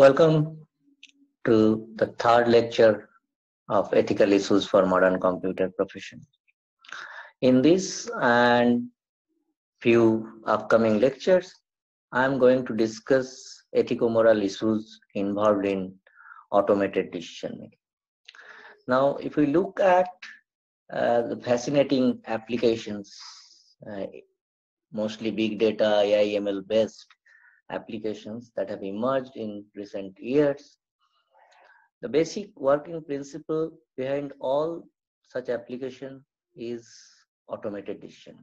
Welcome to the third lecture of Ethical Issues for Modern Computer Profession. In this and few upcoming lectures, I am going to discuss ethico-moral issues involved in automated decision making. Now, if we look at the fascinating applications, mostly big data, AI, ML based applications that have emerged in recent years, the basic working principle behind all such application is automated decision.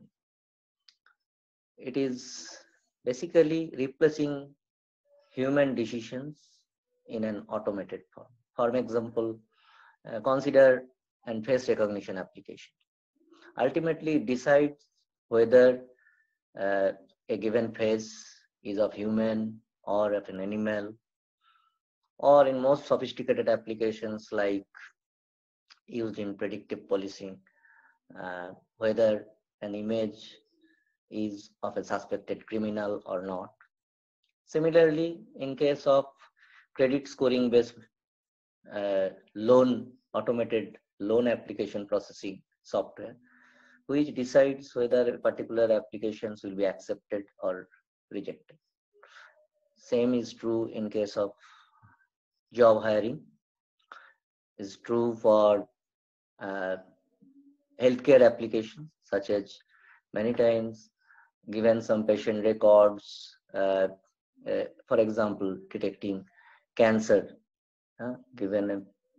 It is basically replacing human decisions in an automated form. For example, consider and face recognition application. Ultimately, it decides whether a given face is of human or of an animal, or in most sophisticated applications like used in predictive policing, whether an image is of a suspected criminal or not. Similarly, in case of credit scoring based automated loan application processing software, which decides whether particular applications will be accepted or rejected. Same is true in case of job hiring, is true for healthcare applications, such as many times given some patient records, for example, detecting cancer, given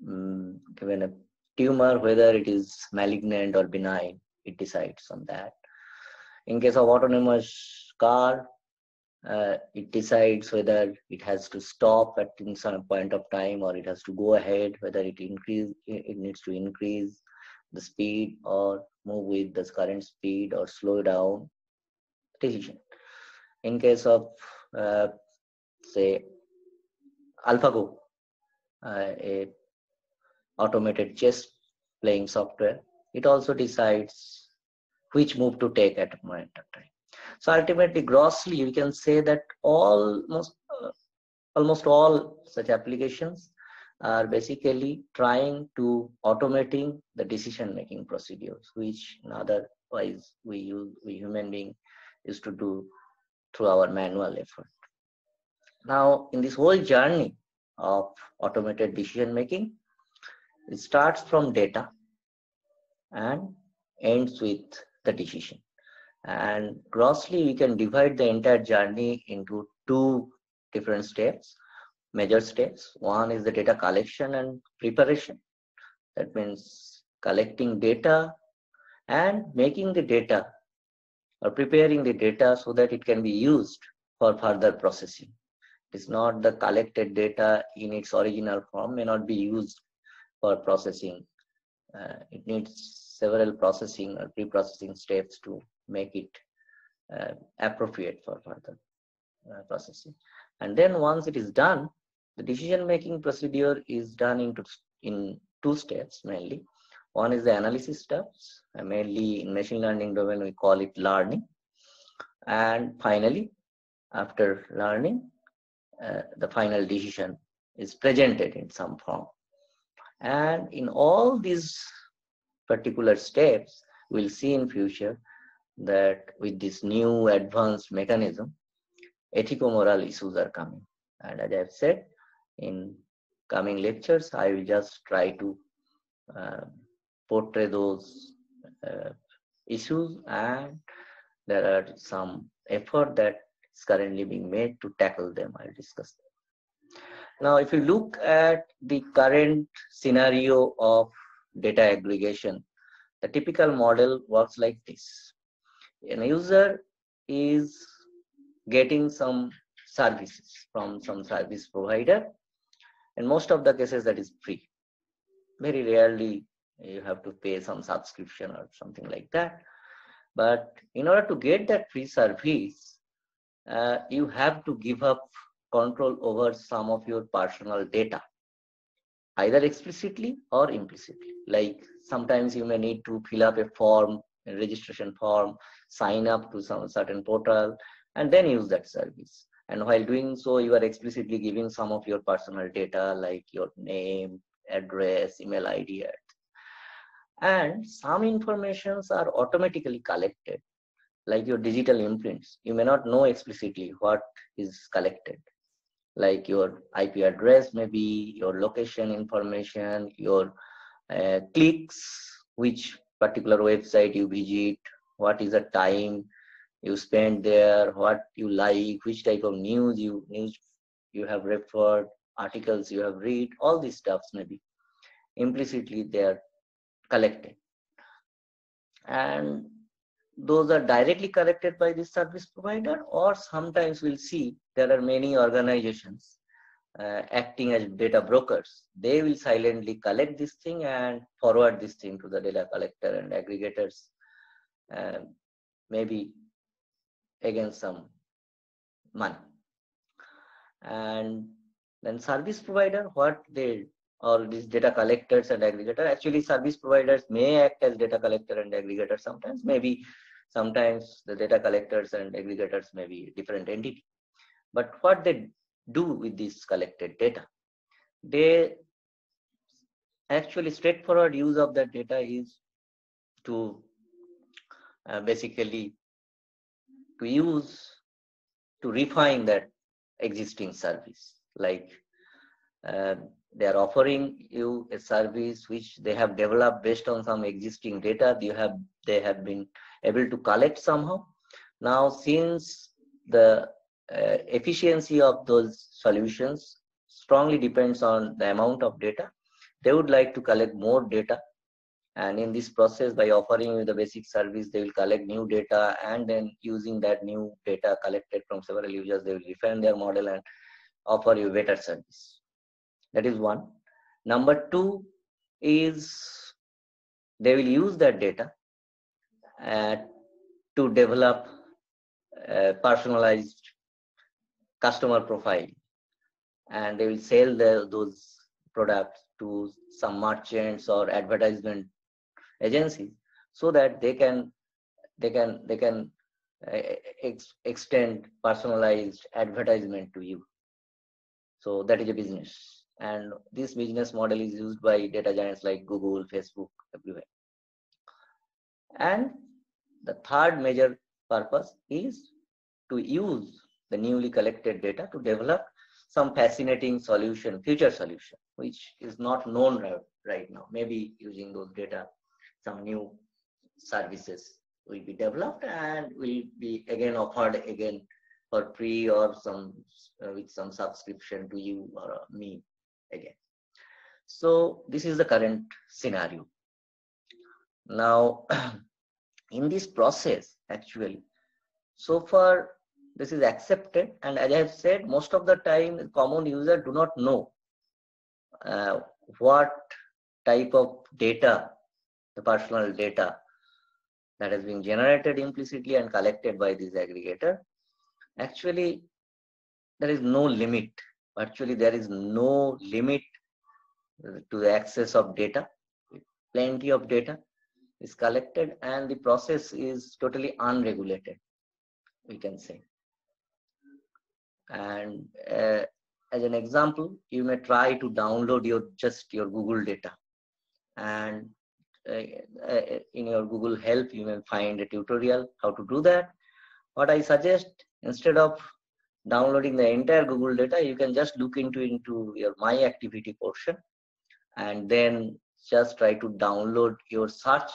a tumor, whether it is malignant or benign, it decides on that. In case of autonomous car, it decides whether it has to stop at some point of time or it has to go ahead, whether it needs to increase the speed or move with the current speed or slow down. Decision. In case of say AlphaGo, a automated chess playing software, it also decides which move to take at a point of time. So ultimately, grossly, you can say that almost all such applications are basically trying to automating the decision-making procedures, which otherwise we human beings used to do through our manual effort. Now, in this whole journey of automated decision-making, it starts from data and ends with the decision. And grossly, we can divide the entire journey into two different steps, major steps. One is the data collection and preparation. That means collecting data and making the data or preparing the data so that it can be used for further processing. It is not the collected data in its original form may not be used for processing. It needs several processing or pre-processing steps to make it appropriate for further processing. And then once it is done, the decision-making procedure is done in two steps mainly. One is the analysis steps, mainly in machine learning domain we call it learning. And finally, after learning, the final decision is presented in some form. And in all these particular steps, we'll see in future that with this new advanced mechanism, ethico-moral issues are coming. And as I've said, in coming lectures, I will just try to portray those issues, and there are some effort that is currently being made to tackle them. I'll discuss them. Now, if you look at the current scenario of data aggregation, the typical model works like this. A user is getting some services from some service provider. In most of the cases, that is free. Very rarely you have to pay some subscription or something like that. But in order to get that free service, you have to give up control over some of your personal data, either explicitly or implicitly. Like sometimes you may need to fill up a form, a registration form, sign up to some certain portal, and then use that service. And while doing so, you are explicitly giving some of your personal data like your name, address, email ID, and some informations are automatically collected, like your digital imprints. You may not know explicitly what is collected, like your IP address, maybe your location information, your clicks, which particular website you visit, what is the time you spend there, what you like, which type of news you have referred, articles you have read, all these stuffs maybe implicitly they are collected. And those are directly collected by the service provider, or sometimes we'll see there are many organizations acting as data brokers. They will silently collect this thing and forward this thing to the data collector and aggregators, maybe against some money. And then service provider, what they, all these data collectors and aggregator, actually service providers may act as data collector and aggregator sometimes, maybe sometimes the data collectors and aggregators may be different entity. But what they do with this collected data, they actually straightforward use of that data is to basically to use to refine that existing service. Like they are offering you a service which they have developed based on some existing data they have been able to collect somehow. Now, since the efficiency of those solutions strongly depends on the amount of data, they would like to collect more data. And in this process, by offering you the basic service, they will collect new data, and then using that new data collected from several users, they will refine their model and offer you better service. That is one. Number two is they will use that data to develop a personalized customer profile, and they will sell those products to some merchants or advertisement agencies, so that they can extend personalized advertisement to you. So that is a business, and this business model is used by data giants like Google, Facebook, everywhere. And the third major purpose is to use the newly collected data to develop some fascinating solution, future solution, which is not known right now. Maybe using those data, some new services will be developed and will be again offered again for free, or some with some subscription to you or me again. So this is the current scenario. Now, in this process, actually, so far this is accepted, and as I have said, most of the time the common user do not know what type of data, the personal data that has been generated implicitly and collected by this aggregator. Actually, there is no limit. Actually, there is no limit to the access of data. Plenty of data is collected, and the process is totally unregulated, we can say. And as an example, you may try to download your Google data, and in your Google Help you may find a tutorial how to do that. What I suggest, instead of downloading the entire Google data, you can just look into your My Activity portion, and then just try to download your search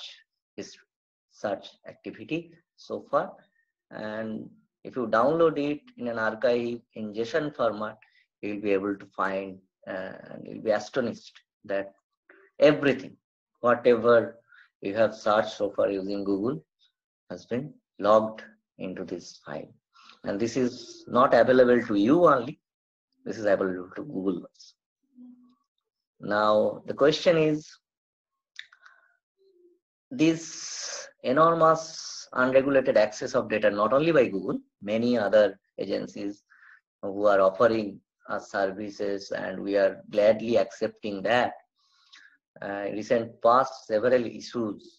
activity so far. And if you download it in an archive in JSON format, you will be able to find and you'll be astonished that everything, whatever you have searched so far using Google, has been logged into this file. And this is not available to you only, this is available to Google also. Now the question is, this enormous unregulated access of data, not only by Google, many other agencies who are offering us services, and we are gladly accepting that. Recent past, several issues,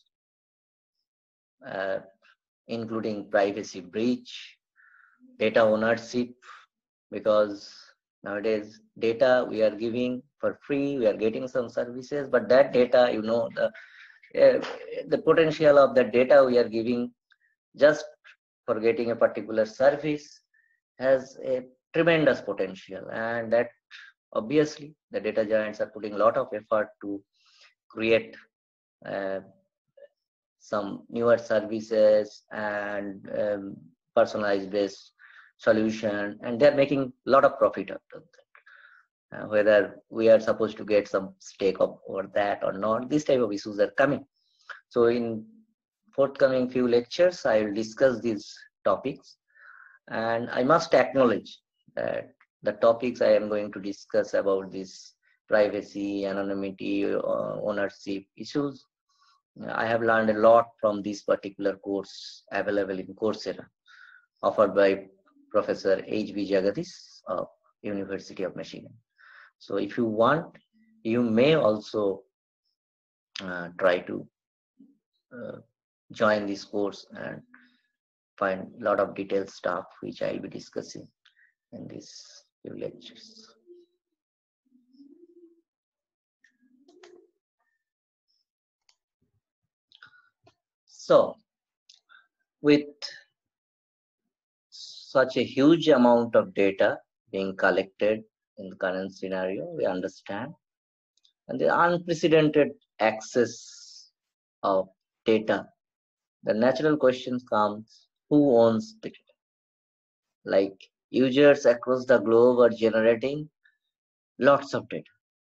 including privacy breach, data ownership, because nowadays data we are giving for free, we are getting some services, but that data, uh, the potential of the data we are giving just for getting a particular service has a tremendous potential, and that obviously the data giants are putting a lot of effort to create uh, some newer services and personalized based solution, and they're making a lot of profit out of that. Whether we are supposed to get some stake of over that or not, these type of issues are coming. So in forthcoming few lectures, I will discuss these topics, and I must acknowledge that the topics I am going to discuss about this privacy, anonymity, ownership issues, I have learned a lot from this particular course available in Coursera, offered by Professor H.B. Jagadish of University of Michigan. So if you want, you may also try to uh, join this course and find a lot of detailed stuff which I will be discussing in these few lectures. So with such a huge amount of data being collected in the current scenario, we understand, and the unprecedented access of data, the natural question comes, who owns the data? Like users across the globe are generating lots of data,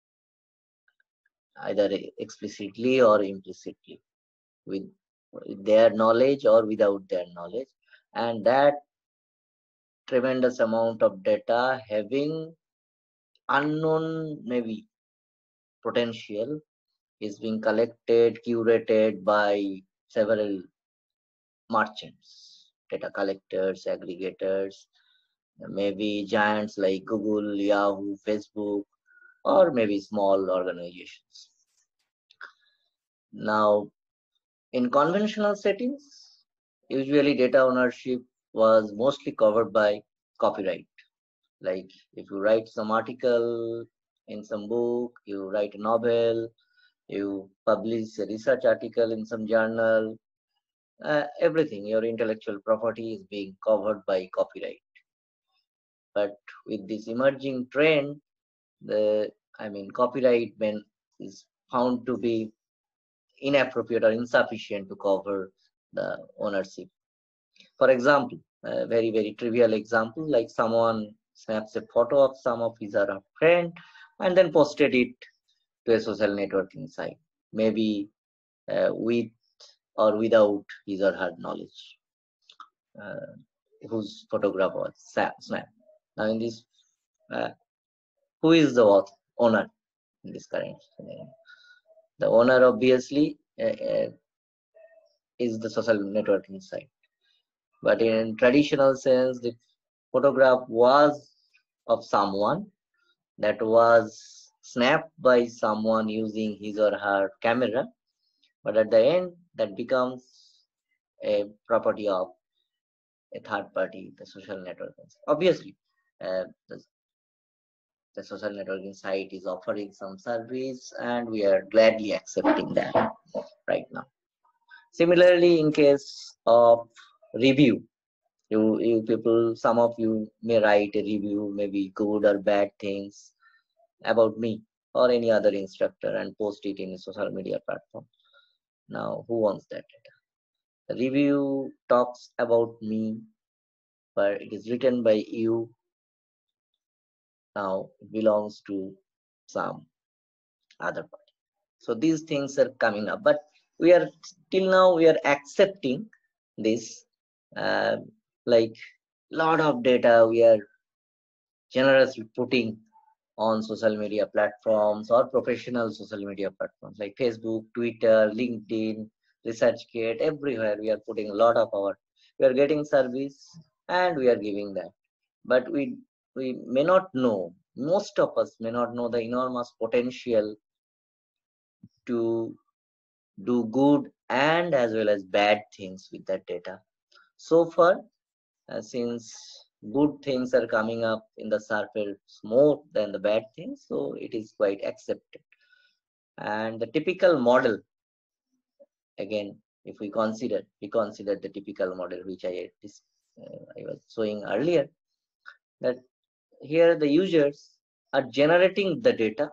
either explicitly or implicitly, with their knowledge or without their knowledge. And that tremendous amount of data having unknown maybe potential is being collected, curated by several merchants, data collectors, aggregators, maybe giants like Google, Yahoo, Facebook, or maybe small organizations. Now, in conventional settings, usually data ownership was mostly covered by copyright. Like if you write some article in some book, you write a novel, you publish a research article in some journal, everything, your intellectual property is being covered by copyright. But with this emerging trend, copyright when is found to be inappropriate or insufficient to cover the ownership. For example, a very, very trivial example, like someone snaps a photo of some of his or her friend and then posted it to a social networking site, maybe with or without his or her knowledge, uh, whose photograph was snapped. Now, in this, uh, who is the owner in this current scenario? The owner obviously is the social networking site. But in traditional sense, the photograph was of someone that was snapped by someone using his or her camera. But at the end, that becomes a property of a third party, the social networking site. Obviously, uh, the, the social networking site is offering some service, and we are gladly accepting that right now. Similarly, in case of review, you people, some of you may write a review, maybe good or bad things about me or any other instructor and post it in a social media platform. Now, who wants that data? The review talks about me, but it is written by you. Now it belongs to some other party. So these things are coming up, but we are till now we are accepting this, uh, like lot of data we are generously putting on social media platforms or professional social media platforms like Facebook, Twitter, LinkedIn, ResearchGate, everywhere we are putting a lot of our, we are getting service and we are giving that. But we may not know, most of us may not know the enormous potential to do good and as well as bad things with that data. So far, since good things are coming up in the surface more than the bad things, so it is quite accepted. And the typical model, again, if we consider the typical model which I was showing earlier, that here the users are generating the data,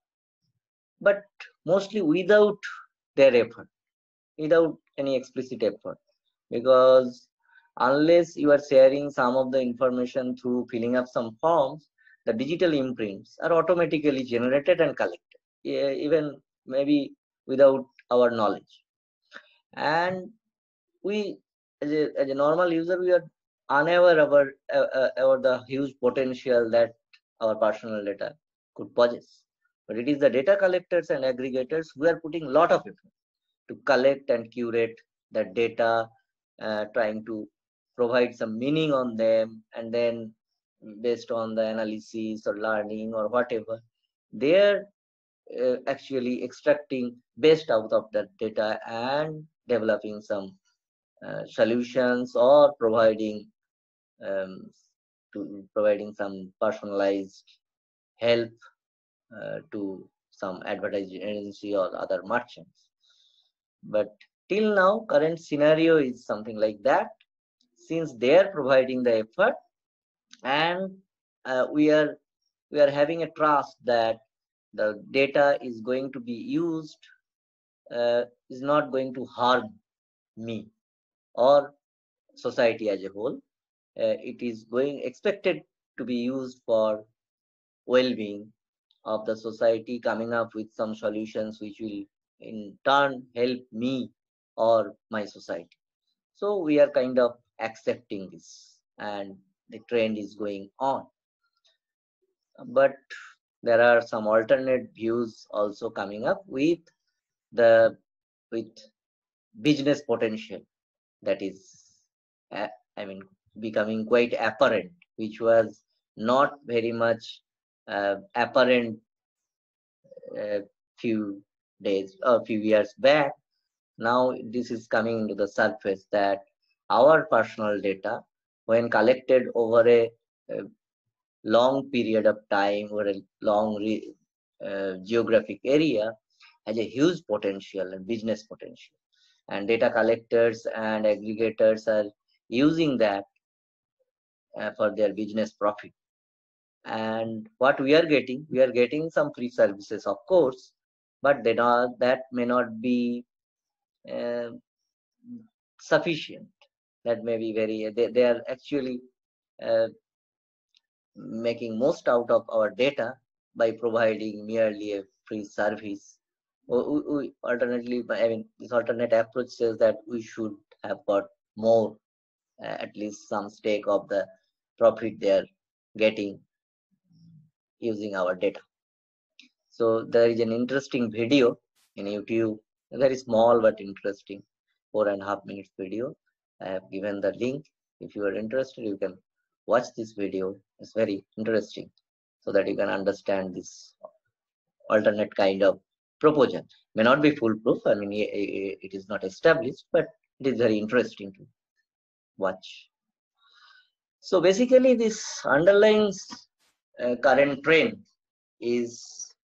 but mostly without their effort, without any explicit effort, because unless you are sharing some of the information through filling up some forms, the digital imprints are automatically generated and collected, even maybe without our knowledge. And we, as a normal user, we are unaware about the huge potential that our personal data could possess. But it is the data collectors and aggregators who are putting a lot of effort to collect and curate that data, trying to provide some meaning on them, and then based on the analysis or learning or whatever, they are actually extracting best out of that data and developing some solutions, or um, providing some personalized help to some advertising agency or other merchants. But till now, current scenario is something like that, since they are providing the effort, and we are having a trust that the data is going to be used, is not going to harm me or society as a whole. It is expected to be used for well-being of the society, coming up with some solutions which will in turn help me or my society. So we are kind of accepting this, and the trend is going on. But there are some alternate views also coming up with the with business potential that is, I mean, becoming quite apparent, which was not very much apparent a few days or few years back. Now this is coming into the surface that our personal data, when collected over a long period of time or a long geographic area, has a huge potential and business potential. And data collectors and aggregators are using that for their business profit. And what we are getting some free services, of course, but that may not be uh, sufficient. That may be they are actually uh, making most out of our data by providing merely a free service. Alternately, I mean, this alternate approach says that we should have got more, at least some stake of the profit they are getting using our data. So there is an interesting video in YouTube, very small but interesting, 4.5 minutes video. I have given the link. If you are interested, you can watch this video. It's very interesting, so that you can understand this alternate kind of proposal. May not be foolproof. I mean, it is not established, but it is very interesting to watch. So basically, this underlines current trend is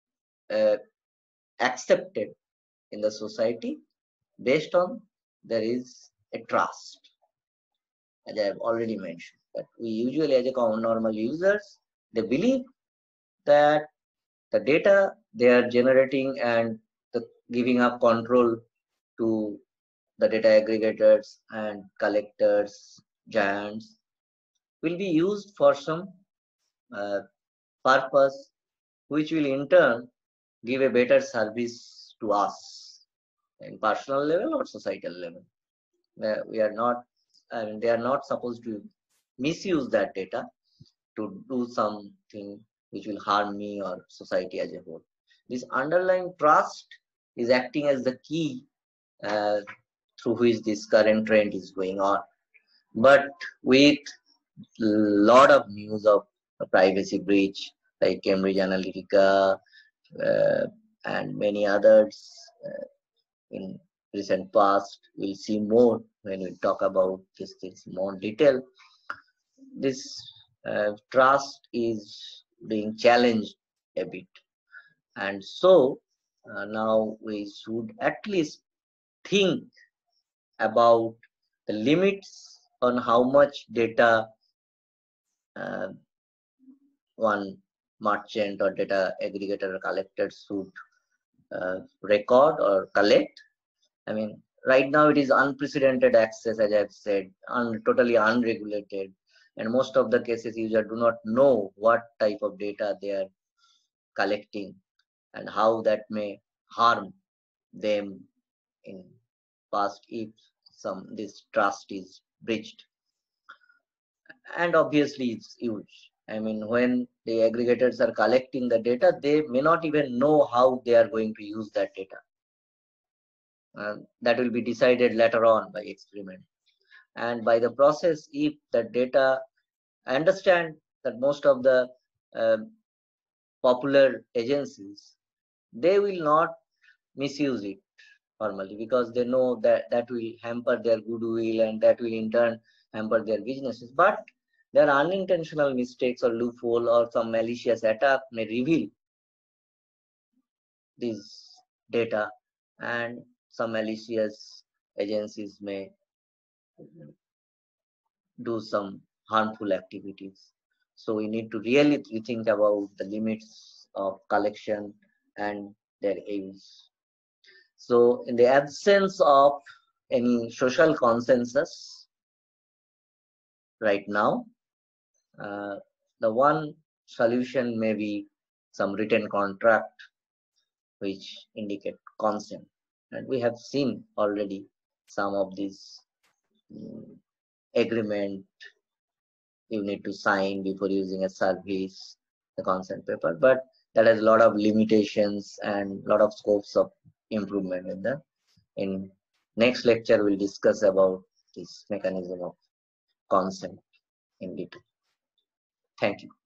accepted in the society based on there is a trust, as I have already mentioned, that we usually, as a common normal users, they believe that the data they are generating and giving up control to the data aggregators and collectors, giants, will be used for some uh, purpose, which will in turn give a better service to us in personal level or societal level. We are not, I mean, they are not supposed to misuse that data to do something which will harm me or society as a whole. This underlying trust is acting as the key uh, through which this current trend is going on. But with lot of news of privacy breach like Cambridge Analytica and many others in recent past, we'll see more when we talk about these things in more detail. this trust is being challenged a bit. And so now we should at least think about the limits on how much data uh, one merchant or data aggregator or collector should record or collect. I mean, right now it is unprecedented access, as I've said, totally unregulated. And most of the cases, users do not know what type of data they are collecting and how that may harm them in past if this trust is breached. And obviously it's huge. I mean, when the aggregators are collecting the data, they may not even know how they are going to use that data. That will be decided later on by experiment. And by the process, if the data, I understand that most of the popular agencies, they will not misuse it formally because they know that that will hamper their goodwill and that will in turn hamper their businesses. But their unintentional mistakes or loophole or some malicious attack may reveal this data, and some malicious agencies may do some harmful activities. So we need to really think about the limits of collection and their aims. So in the absence of any social consensus right now, the one solution may be some written contract which indicate consent. And we have seen already some of these agreement you need to sign before using a service, the consent paper, but that has a lot of limitations and a lot of scopes of improvement in the in next lecture we'll discuss about this mechanism of consent in detail. Thank you.